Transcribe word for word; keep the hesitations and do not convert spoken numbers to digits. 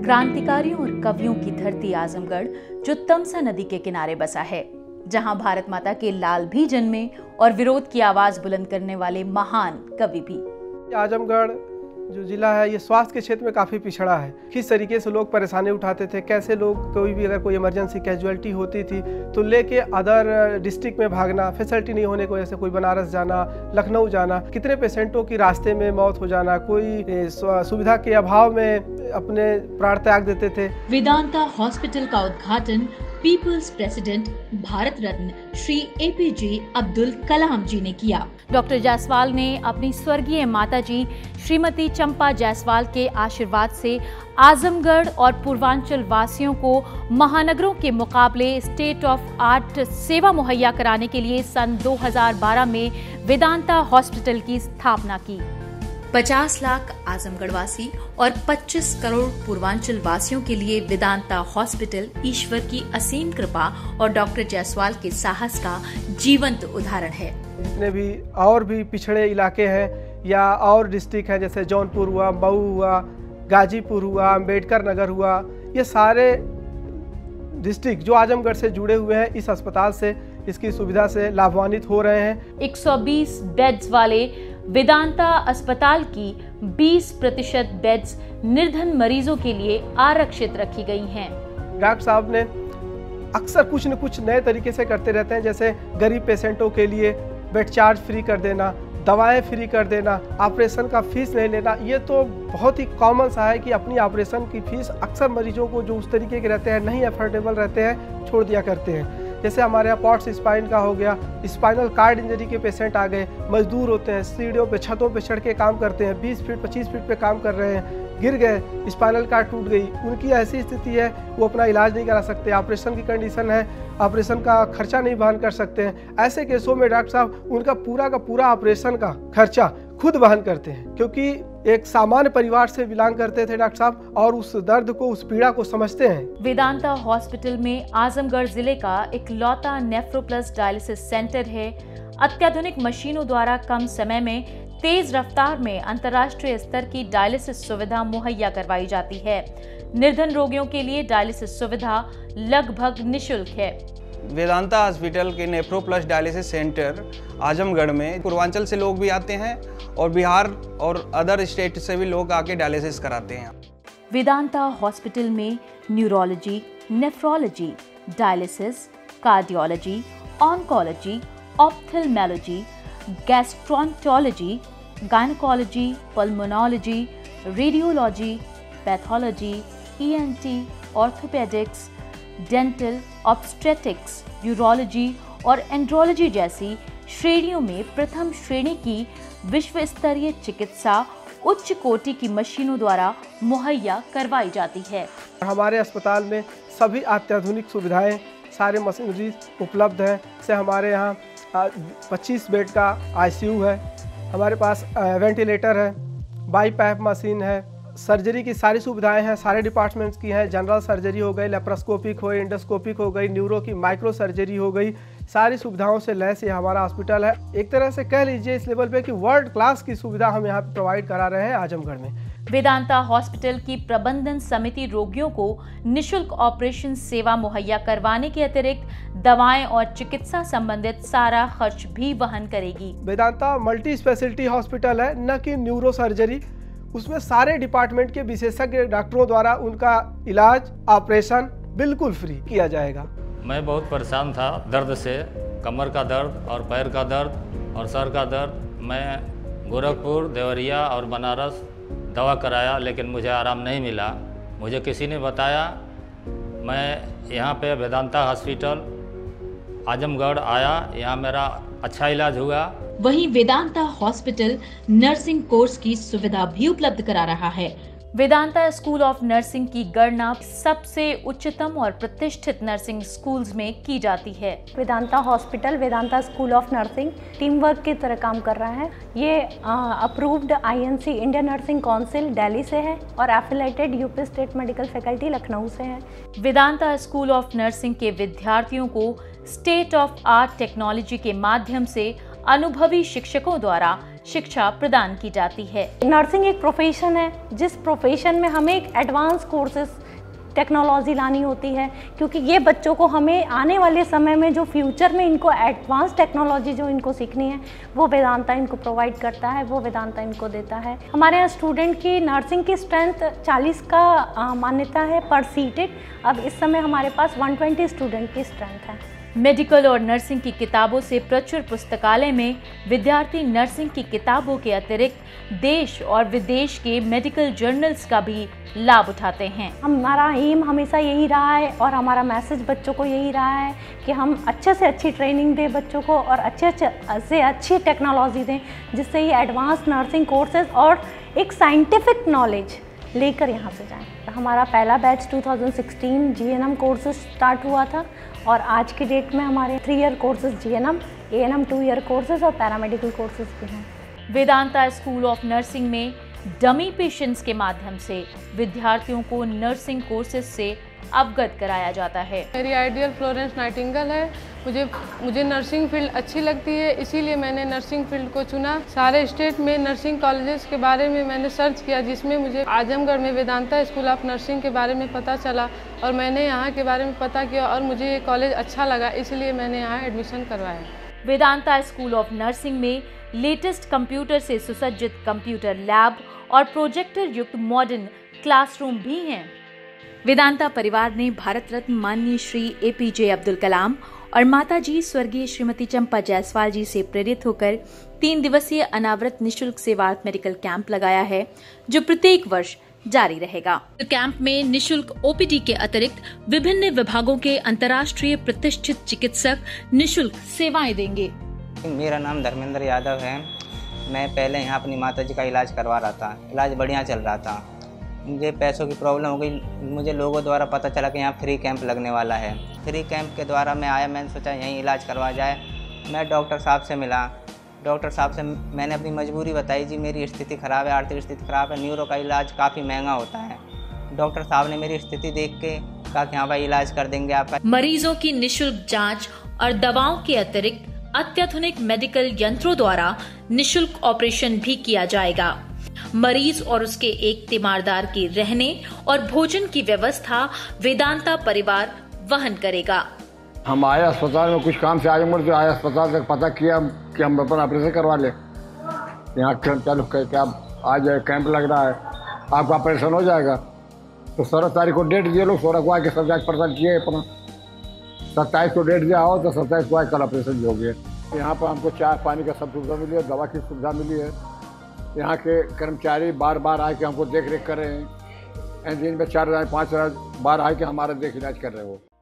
क्रांतिकारियों और कवियों की धरती आजमगढ़, जो तमसा नदी के किनारे बसा है, जहां भारत माता के लाल भी जन्मे और विरोध की आवाज बुलंद करने वाले महान कवि भी। आजमगढ़ जो जिला है ये स्वास्थ्य के क्षेत्र में काफ़ी पिछड़ा है। किस तरीके से लोग परेशानी उठाते थे, कैसे लोग कोई भी अगर कोई इमरजेंसी कैजुअलिटी होती थी तो लेके अदर डिस्ट्रिक्ट में भागना, फैसिलिटी नहीं होने की वजह से कोई बनारस जाना, लखनऊ जाना, कितने पेशेंटों की रास्ते में मौत हो जाना, कोई सुविधा के अभाव में अपने प्राण त्याग देते थे। वेदांता हॉस्पिटल का उद्घाटन people's president Bharat Ratna Shri A P J Abdul Kalam ji ने किया। डॉक्टर जायसवाल ने अपनी स्वर्गीय माताजी श्रीमती चंपा जायसवाल के आशीर्वाद से आजमगढ़ और पूर्वांचल वासियों को महानगरों के मुकाबले स्टेट ऑफ आर्ट सेवा मुहैया कराने के लिए सन दो हज़ार बारह में वेदांता हॉस्पिटल की स्थापना की। पचास लाख आजमगढ़ वासी और पच्चीस करोड़ पूर्वांचल वासियों के लिए वेदांता हॉस्पिटल ईश्वर की असीम कृपा और डॉक्टर जायसवाल के साहस का जीवंत उदाहरण है। जितने भी और भी पिछड़े इलाके हैं या और डिस्ट्रिक्ट हैं, जैसे जौनपुर हुआ, मऊ हुआ, गाजीपुर हुआ, अम्बेडकर नगर हुआ, ये सारे डिस्ट्रिक्ट जो आजमगढ़ से जुड़े हुए हैं इस अस्पताल से, इसकी सुविधा से लाभान्वित हो रहे हैं। एक सौ बीस बेड्स वाले वेदांता अस्पताल की बीस प्रतिशत बेड्स निर्धन मरीजों के लिए आरक्षित रखी गई हैं। डॉक्टर साहब ने अक्सर कुछ न कुछ नए तरीके से करते रहते हैं, जैसे गरीब पेशेंटों के लिए बेड चार्ज फ्री कर देना, दवाएं फ्री कर देना, ऑपरेशन का फीस नहीं लेना। ये तो बहुत ही कॉमन सा है कि अपनी ऑपरेशन की फीस अक्सर मरीजों को जो उस तरीके के रहते हैं, नहीं अफोर्डेबल रहते हैं, छोड़ दिया करते हैं। जैसे हमारे यहाँ पॉट्स स्पाइन का हो गया, स्पाइनल कार्ड इंजरी के पेशेंट आ गए, मजदूर होते हैं, सीढ़ियों पे छतों पे चढ़ के काम करते हैं, बीस फीट पच्चीस फीट पे काम कर रहे हैं, गिर गए, स्पाइनल कार्ड टूट गई, उनकी ऐसी स्थिति है वो अपना इलाज नहीं करा सकते, ऑपरेशन की कंडीशन है, ऑपरेशन का खर्चा नहीं वहन कर सकते हैं। ऐसे केसों में डॉक्टर साहब उनका पूरा का पूरा ऑपरेशन का खर्चा खुद वहन करते हैं, क्योंकि एक सामान्य परिवार से बिलोंग करते थे डॉक्टर साहब और उस दर्द को, उस पीड़ा को समझते हैं। वेदांता हॉस्पिटल में आजमगढ़ जिले का इकलौता नेफ्रोप्लस डायलिसिस सेंटर है। अत्याधुनिक मशीनों द्वारा कम समय में तेज रफ्तार में अंतर्राष्ट्रीय स्तर की डायलिसिस सुविधा मुहैया करवाई जाती है। निर्धन रोगियों के लिए डायलिसिस सुविधा लगभग निःशुल्क है। वेदांता हॉस्पिटल के नेफ्रोप्लस डायलिसिस सेंटर आजमगढ़ में पूर्वांचल से लोग भी आते हैं और बिहार और अदर स्टेट से भी लोग आके डायलिसिस कराते हैं। वेदांता हॉस्पिटल में neurology, nephrology, dialysis, cardiology, oncology, ophthalmology, gastroenterology, gynaecology, pulmonology, radiology, pathology, E N T, orthopaedics, dental, obstetrics, urology और एंड्रोलॉजी जैसी श्रेणियों में प्रथम श्रेणी की विश्व स्तरीय चिकित्सा उच्च कोटि की मशीनों द्वारा मुहैया करवाई जाती है। हमारे अस्पताल में सभी अत्याधुनिक सुविधाएं, सारे मशीनरी उपलब्ध हैं। जैसे हमारे यहाँ पच्चीस बेड का आई सी यू है, हमारे पास वेंटिलेटर है, बाईपैप मशीन है, सर्जरी की सारी सुविधाएं हैं, सारे डिपार्टमेंट्स की हैं। जनरल सर्जरी हो गई, लेप्रोस्कोपिक हो, एंडोस्कोपिक हो गई, न्यूरो की माइक्रो सर्जरी हो गई, सारी सुविधाओं से लैस ये हमारा हॉस्पिटल है। एक तरह से कह लीजिए इस लेवल पे कि वर्ल्ड क्लास की सुविधा हम यहाँ पे प्रोवाइड करा रहे हैं आजमगढ़ में। वेदांता हॉस्पिटल की प्रबंधन समिति रोगियों को निःशुल्क ऑपरेशन सेवा मुहैया करवाने के अतिरिक्त दवाएं और चिकित्सा संबंधित सारा खर्च भी वहन करेगी। वेदांता मल्टी स्पेशलिटी हॉस्पिटल है, न कि न्यूरो सर्जरी। उसमें सारे डिपार्टमेंट के विशेषज्ञ डॉक्टरों द्वारा उनका इलाज, ऑपरेशन बिल्कुल फ्री किया जाएगा। मैं बहुत परेशान था दर्द से, कमर का दर्द और पैर का दर्द और सर का दर्द। मैं गोरखपुर, देवरिया और बनारस दवा कराया, लेकिन मुझे आराम नहीं मिला। मुझे किसी ने बताया, मैं यहाँ पे वेदांता हॉस्पिटल आजमगढ़ आया, यहाँ मेरा अच्छा इलाज हुआ। वहीं वेदांता हॉस्पिटल नर्सिंग कोर्स की सुविधा भी उपलब्ध करा रहा है। वेदांता स्कूल ऑफ नर्सिंग की गणना सबसे उच्चतम और प्रतिष्ठित नर्सिंग स्कूल्स में की जाती है। Vedanta hospital Vedanta school of nursing team work की तरह काम कर रहा है। ये approved I N C Indian nursing council Delhi से है और affiliated UP state medical faculty Lucknow से है। वेदांता स्कूल ऑफ नर्सिंग के विद्यार्थियों को स्टेट ऑफ आर्ट टेक्नोलॉजी के माध्यम से अनुभवी शिक्षकों द्वारा शिक्षा प्रदान की जाती है। नर्सिंग एक प्रोफेशन है, जिस प्रोफेशन में हमें एक एडवांस कोर्सेज टेक्नोलॉजी लानी होती है, क्योंकि ये बच्चों को हमें आने वाले समय में जो फ्यूचर में इनको एडवांस टेक्नोलॉजी जो इनको सीखनी है वो वेदांता इनको प्रोवाइड करता है, वो वेदांता इनको देता है। हमारे यहाँ स्टूडेंट की नर्सिंग की स्ट्रेंथ चालीस का आ, मान्यता है पर सीटेड। अब इस समय हमारे पास एक सौ बीस स्टूडेंट की स्ट्रेंथ है। मेडिकल और नर्सिंग की किताबों से प्रचुर पुस्तकालय में विद्यार्थी नर्सिंग की किताबों के अतिरिक्त देश और विदेश के मेडिकल जर्नल्स का भी लाभ उठाते हैं। हमारा एम हमेशा यही रहा है और हमारा मैसेज बच्चों को यही रहा है कि हम अच्छे से अच्छी ट्रेनिंग दें बच्चों को और अच्छे से अच्छी टेक्नोलॉजी दें, जिससे ये एडवांस नर्सिंग कोर्सेज और एक साइंटिफिक नॉलेज लेकर यहाँ से जाएं। हमारा पहला बैच दो हज़ार सोलह जीएनएम कोर्सेज स्टार्ट हुआ था और आज की डेट में हमारे three year courses GNM, ANM two year courses और पैरामेडिकल कोर्सेज भी हैं। वेदांता स्कूल ऑफ नर्सिंग में डमी पेशेंट्स के माध्यम से विद्यार्थियों को नर्सिंग कोर्सेज से अवगत कराया जाता है। मेरी आइडियल फ्लोरेंस नाइटिंगेल है। मुझे मुझे नर्सिंग फील्ड अच्छी लगती है, इसीलिए मैंने नर्सिंग फील्ड को चुना। सारे स्टेट में नर्सिंग कॉलेजेस के बारे में मैंने सर्च किया, जिसमें मुझे आजमगढ़ में वेदांता स्कूल ऑफ नर्सिंग के बारे में पता चला और मैंने यहाँ के बारे में पता किया और मुझे ये कॉलेज अच्छा लगा, इसलिए मैंने यहाँ एडमिशन करवाया। वेदांता स्कूल ऑफ नर्सिंग में लेटेस्ट कंप्यूटर से सुसज्जित कंप्यूटर लैब और प्रोजेक्टर युक्त मॉडर्न क्लासरूम भी हैं। वेदांता परिवार ने भारत रत्न माननीय श्री एपीजे अब्दुल कलाम और माताजी स्वर्गीय श्रीमती चंपा जायसवाल जी से प्रेरित होकर तीन दिवसीय अनावृत निशुल्क सेवार्थ मेडिकल कैंप लगाया है, जो प्रत्येक वर्ष जारी रहेगा। कैंप में निशुल्क ओपीडी के अतिरिक्त विभिन्न विभागों के अंतर्राष्ट्रीय प्रतिष्ठित चिकित्सक निशुल्क सेवाएं देंगे। मेरा नाम धर्मेंद्र यादव है। मैं पहले यहाँ अपनी माताजी का इलाज करवा रहा था। इलाज बढ़िया चल रहा था। मुझे पैसों की प्रॉब्लम हो गई। मुझे लोगों द्वारा पता चला कि यहाँ फ्री कैंप लगने वाला है। फ्री कैंप के द्वारा मैं आया, मैंने सोचा यहीं इलाज करवा जाए। मैं डॉक्टर साहब से मिला। डॉक्टर साहब से मैंने अपनी मजबूरी बताई, जी मेरी स्थिति ख़राब है, आर्थिक स्थिति ख़राब है, न्यूरो का इलाज काफ़ी महंगा होता है। डॉक्टर साहब ने मेरी स्थिति देख के कहा कि हाँ भाई इलाज कर देंगे आपका। मरीजों की निःशुल्क जाँच और दवाओं के अतिरिक्त अत्याधुनिक मेडिकल यंत्रों द्वारा निःशुल्क ऑपरेशन भी किया जाएगा। मरीज और उसके एक तीमारदार के रहने और भोजन की व्यवस्था वेदांता परिवार वहन करेगा। हम आए अस्पताल में, कुछ काम से आजमगढ़ से आए अस्पताल से, पता किया कि हम अपना ऑपरेशन करवा ले। यहाँ कैंप चालू करके आप आ जाए, कैंप लग रहा है, आपका ऑपरेशन हो जाएगा। तो सोलह तारीख को डेट दिए लोग, सोलह को आके सब जाँच पड़ताल किए अपना। सत्ताईस को डेट दिया हो तो सत्ताईस को आज कल ऑपरेशन भी हो गया। यहाँ पर हमको चाय पानी का सब सुविधा मिली है, दवा की सुविधा मिली है। यहाँ के कर्मचारी बार बार आके हमको देख रेख कर रहे हैं। दिन में चार हज़ार पाँच हज़ार बार आके हमारा देख इलाज कर रहे हो।